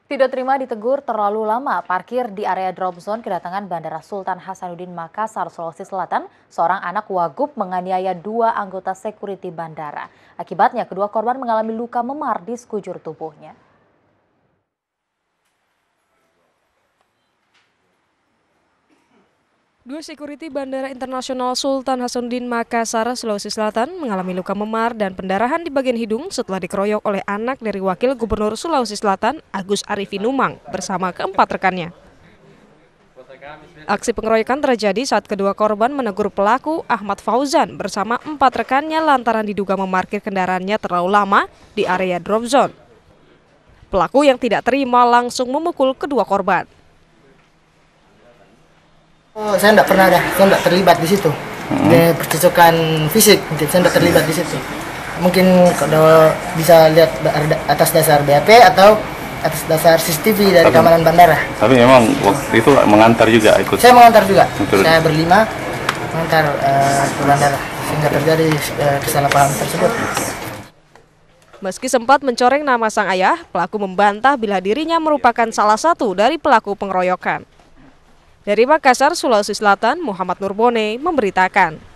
Tidak terima ditegur terlalu lama parkir di area drop zone kedatangan Bandara Sultan Hasanuddin Makassar, Sulawesi Selatan. Seorang anak wagub menganiaya dua anggota security bandara. Akibatnya kedua korban mengalami luka memar di sekujur tubuhnya. Dua security Bandara Internasional Sultan Hasanuddin Makassar, Sulawesi Selatan mengalami luka memar dan pendarahan di bagian hidung setelah dikeroyok oleh anak dari Wakil Gubernur Sulawesi Selatan, Agus Arifin Numang, bersama keempat rekannya. Aksi pengeroyokan terjadi saat kedua korban menegur pelaku Ahmad Fauzan bersama empat rekannya lantaran diduga memarkir kendaraannya terlalu lama di area drop zone. Pelaku yang tidak terima langsung memukul kedua korban. Oh, saya tidak terlibat di situ. Ada percocokan fisik, mungkin saya tidak terlibat di situ. Mungkin kalau bisa lihat atas dasar BAP atau atas dasar CCTV dari keamanan bandara. Tapi memang waktu itu mengantar juga ikut. Saya mengantar juga. Betul. Saya berlima mengantar ke bandara sehingga terjadi kesalahpahaman tersebut. Meski sempat mencoreng nama sang ayah, pelaku membantah bila dirinya merupakan salah satu dari pelaku pengeroyokan. Dari Makassar, Sulawesi Selatan, Muhammad Nurbone memberitakan.